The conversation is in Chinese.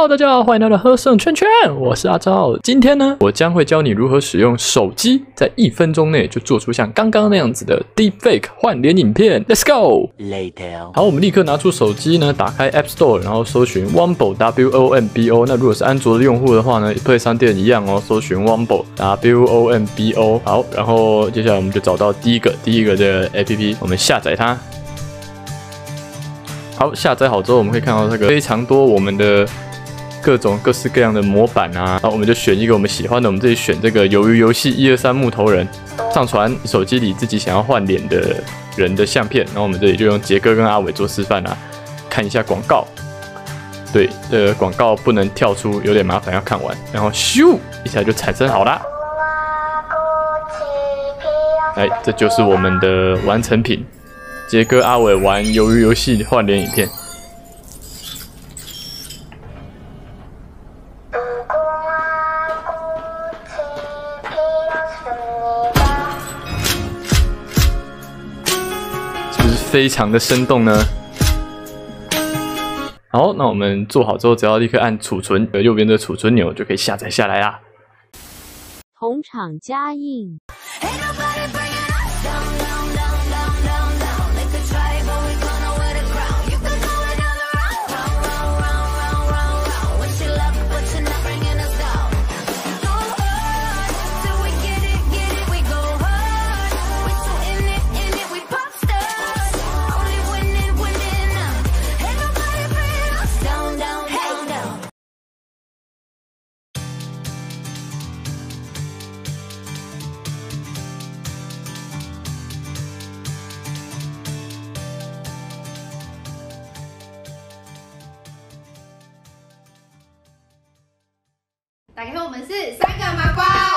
大家好，欢迎来到喝剩圈圈，我是阿昭。今天呢，我将会教你如何使用手机，在1分钟内就做出像刚刚那样子的 Deepfake 换脸影片。Let's go。Later。好，我们立刻拿出手机呢，打开 App Store，然后搜寻 Wombo WOMBO。那如果是安卓的用户的话呢，Play 商店一样哦，搜寻 Wombo WOMBO。好，然后接下来我们就找到第一个的 APP， 我们下载它。好，下载好之后，我们可以看到这个非常多我们的各式各样的模板啊，然后我们就选一个我们喜欢的，我们这里选这个鱿鱼游戏123木头人，上传手机里自己想要换脸的人的相片，然后我们这里就用杰哥跟阿伟做示范啊，看一下广告。对，这个广告不能跳出，有点麻烦，要看完，然后咻一下就产生好啦。哎，这就是我们的完成品。杰哥阿伟玩鱿鱼游戏换脸影片，是不是非常的生动呢？好，那我们做好之后，只要立刻按储存，右边的储存钮就可以下载下来啦。 同场加映。 打开，我们是3个麻瓜。